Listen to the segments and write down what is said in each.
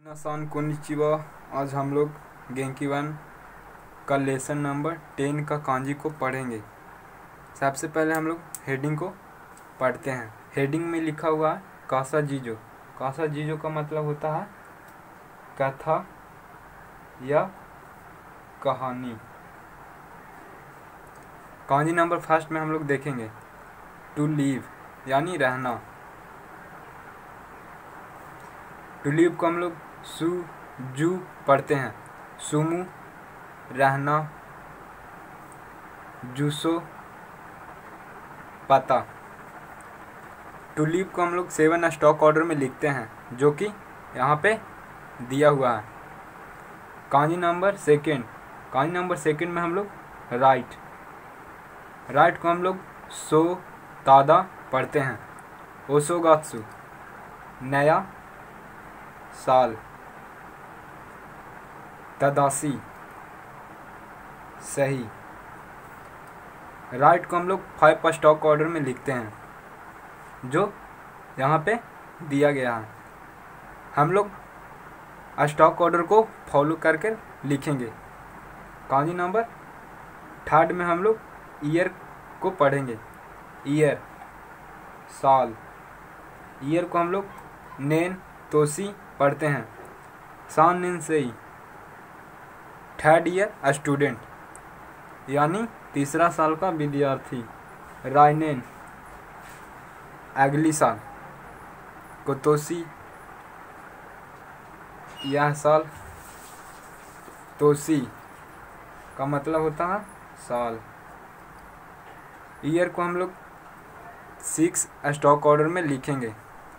नासान konnichiwa. आज हम लोग गेंकी वन का लेसन नंबर 10 का कांजी को पढ़ेंगे। सबसे पहले हम लोग हेडिंग को पढ़ते हैं। हेडिंग में लिखा हुआ है कासा जीजो। कासा जीजो का मतलब होता है कथा या कहानी। कांजी नंबर फर्स्ट में हम लोग देखेंगे टू लीव यानी रहना। टू लीव को हम लोग सु जू पढ़ते हैं। सुमु रहना, जूसो पता। टू लीव को हम लोग 7 स्टॉक ऑर्डर में लिखते हैं जो कि यहाँ पे दिया हुआ है। कांजी नंबर सेकेंड में हम लोग राइट को हम लोग सो तादा पढ़ते हैं। ओसोगात्सु नया साल। तदासी सही। राइट को हम लोग 5 स्टॉक ऑर्डर में लिखते हैं जो यहाँ पे दिया गया है। हम लोग स्टॉक ऑर्डर को फॉलो करके लिखेंगे। कांजी नंबर थर्ड में हम लोग ईयर को पढ़ेंगे। ईयर साल। ईयर को हम लोग नेन तोसी पढ़ते हैं। सान निन सेई थर्ड ईयर स्टूडेंट यानी तीसरा साल का विद्यार्थी। राइनेन अगली साल। कोतोसी यह साल। तोसी का मतलब होता है साल। ईयर को हम लोग 6 स्टॉक ऑर्डर में लिखेंगे।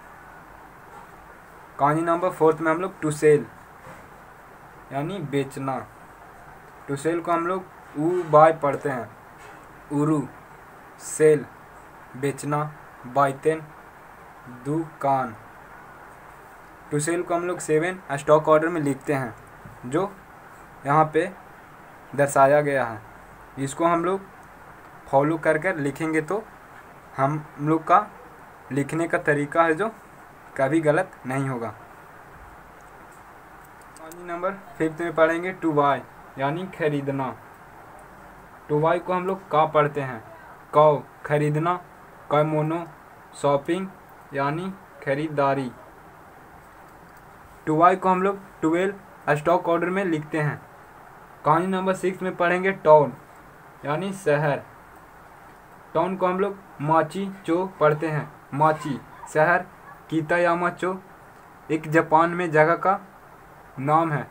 कांजी नंबर 4 में हम लोग टू सेल यानी बेचना। टू सेल को हम लोग ऊ बाय पढ़ते हैं। उरु सेल बेचना। बाइतेन दुकान। टू सेल को हम लोग 7 स्टॉक ऑर्डर में लिखते हैं जो यहाँ पे दर्शाया गया है। इसको हम लोग फॉलो कर लिखेंगे तो हम लोग का लिखने का तरीका है जो कभी गलत नहीं होगा। कांजी नंबर 5 में पढ़ेंगे टू बाय यानी खरीदना। टू बाय को हम लोग का पढ़ते हैं। कौ खरीदना। कमोनो शॉपिंग यानी खरीदारी। टू बाय को हम लोग 12 स्टॉक ऑर्डर में लिखते हैं। कांजी नंबर 6 में पढ़ेंगे टाउन यानी शहर। टाउन को हम लोग माची चो पढ़ते हैं। माची शहर। कीतायामा चो एक जापान में जगह का नाम है।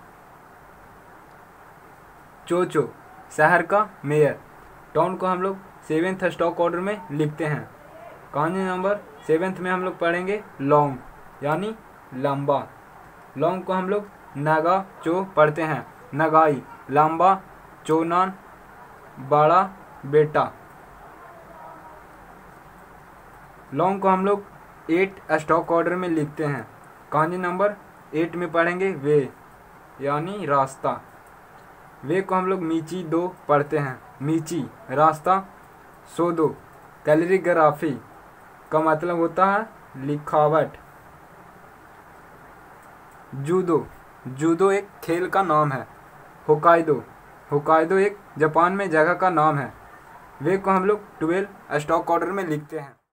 चोचो शहर का मेयर। टाउन को हम लोग 7th स्टॉक ऑर्डर में लिखते हैं। कांजी नंबर 7 में हम लोग पढ़ेंगे लॉन्ग यानी लंबा। लॉन्ग को हम लोग नागा चो पढ़ते हैं। नगाई लंबा। चोनान बड़ा बेटा। लॉन्ग को हम लोग 8 स्टॉक ऑर्डर में लिखते हैं। कांजी नंबर 8 में पढ़ेंगे वे यानी रास्ता। वे को हम लोग मीची दो पढ़ते हैं। मीची रास्ता। सोदो कैलिग्राफी का मतलब होता है लिखावट। जूडो एक खेल का नाम है। होकाइदो एक जापान में जगह का नाम है। वे को हम लोग 12 स्टॉक ऑर्डर में लिखते हैं।